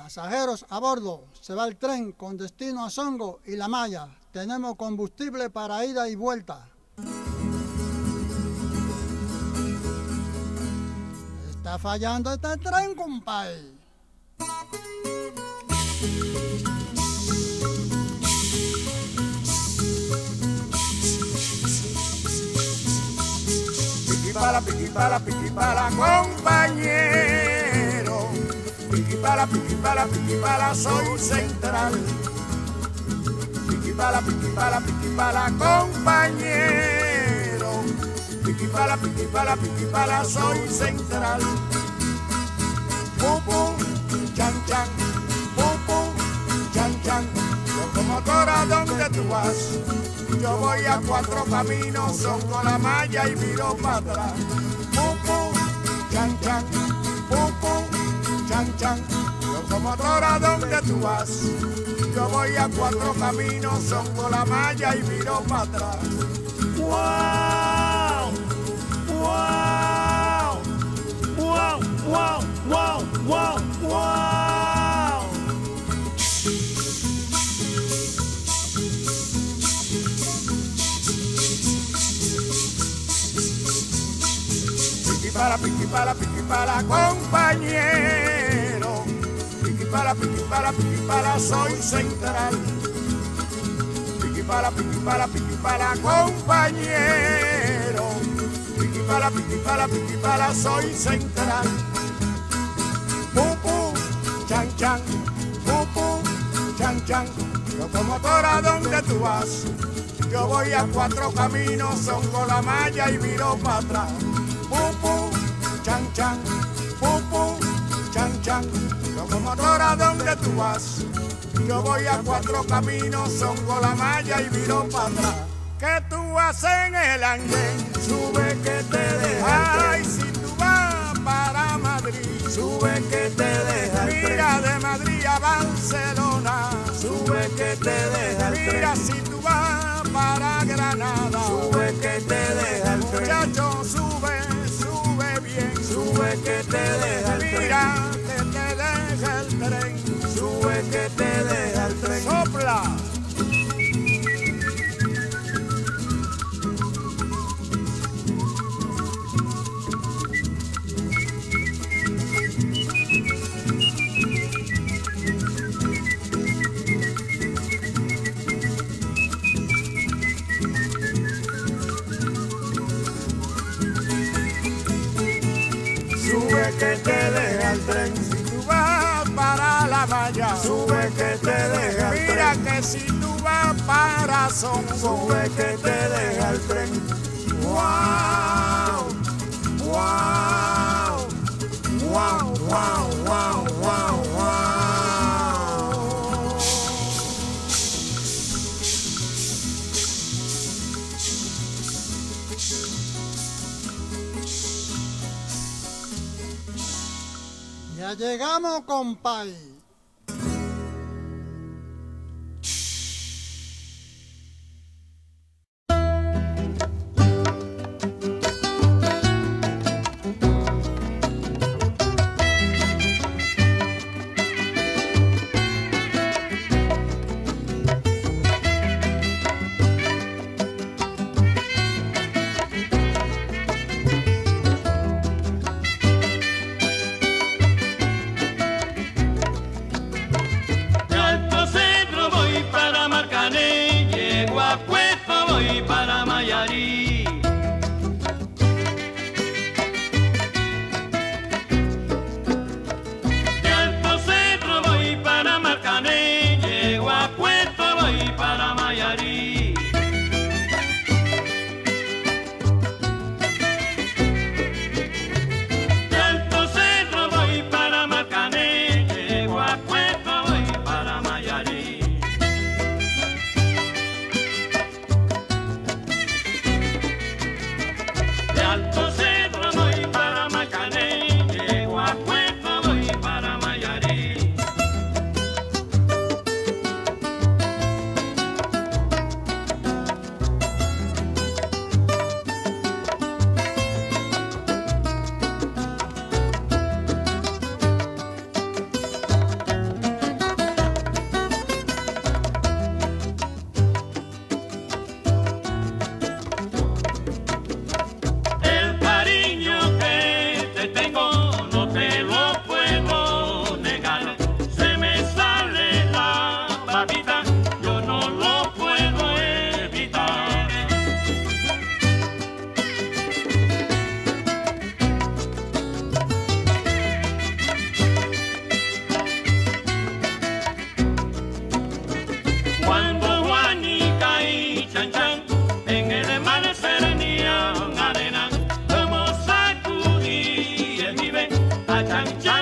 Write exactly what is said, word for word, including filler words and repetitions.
Pasajeros a bordo, se va el tren con destino a Songo y La Maya. Tenemos combustible para ida y vuelta. Está fallando este tren, compadre. Piquipala, piquipala, piquipala, compañero. Piquipala, piquipala, piquipala, soy central. Piquipala, piquipala, piquipala, compañero. Piquipala, piquipala, piquipala, soy central. Pum, pum, chan, chan, pum, pum, chan, chan. Locomotora, ¿dónde tú vas? Yo voy a cuatro caminos, son con la malla y miro para atrás. Pum, pum, chan, chan, pum, pum, chan, chan. Locomotora, ¿dónde tú vas? Yo voy a cuatro caminos, son con la malla y miro para atrás. ¡Wow! ¡Wow! ¡Wow! ¡Wow! ¡Wow! ¡Wow! ¡Wow! Piquipala, piquipala, piquipala, compañero. Piquipala, piquipala, piquipala, soy central. Piquipala, piquipala, piquipala, compañero. Piquipala, piquipala, piquipala, soy central. Pum, pum, chan, chan, pum, pum, chan, chan. Locomotora, ¿dónde tú vas? Yo voy a cuatro caminos, son con la malla y miro para atrás. Pum, pum, chan, chan, pum, pum, chan, chan. Locomotora, ¿dónde tú vas? Yo voy a cuatro caminos, son con la malla y miro para atrás. ¿Qué tú haces en el andén? Sube que te deja. Ay, si tú vas para Madrid, sube que te deja. Mira de Madrid a Barcelona, sube que te deja. Mira si tú vas para Granada, sube que te deja. Muchacho, sube, sube bien, sube que te deja. Mira que te deja el tren, sube que te deja el tren. Sopla. Sube que te deja el tren, si tú vas para La Maya, sube que te deja el tren. Mira que si tú vas para Songo, sube que te deja el tren. Wow, wow, wow, wow, wow, wow, wow. Ya llegamos, compay. chan, chan.